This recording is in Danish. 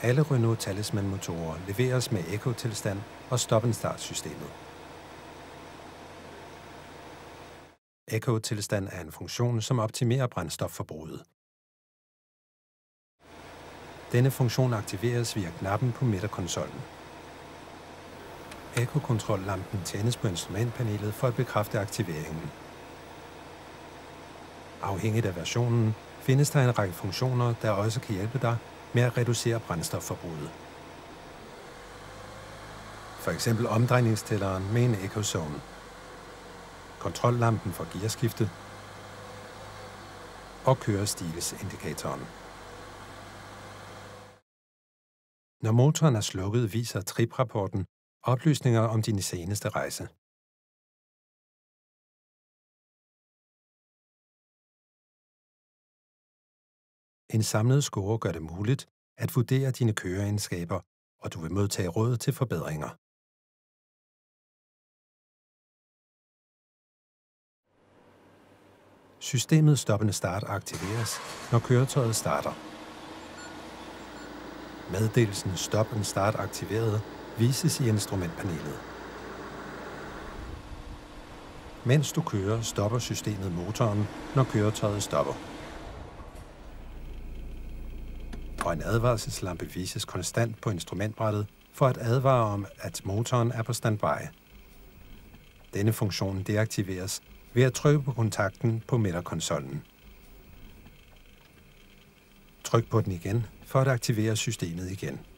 Alle Renault Talisman-motorer leveres med Eco-tilstand og stop-and-start-systemet. Eco-tilstand er en funktion, som optimerer brændstofforbruget. Denne funktion aktiveres via knappen på midterkonsollen. Eco-kontrollampen tændes på instrumentpanelet for at bekræfte aktiveringen. Afhængigt af versionen findes der en række funktioner, der også kan hjælpe dig med at reducere brændstofforbruget. For eksempel omdrejningstælleren med en Eco-zone, kontrollampen for gearskifte og kørestilsindikatoren. Når motoren er slukket, viser triprapporten oplysninger om din seneste rejse. En samlet score gør det muligt at vurdere dine køreegenskaber, og du vil modtage råd til forbedringer. Systemet stoppende start aktiveres, når køretøjet starter. Meddelelsen Stop and Start aktiveret vises i instrumentpanelet. Mens du kører, stopper systemet motoren, når køretøjet stopper. Og en advarselslampe vises konstant på instrumentbrættet for at advare om, at motoren er på standby. Denne funktion deaktiveres ved at trykke på kontakten på midterkonsollen. Tryk på den igen for at aktivere systemet igen.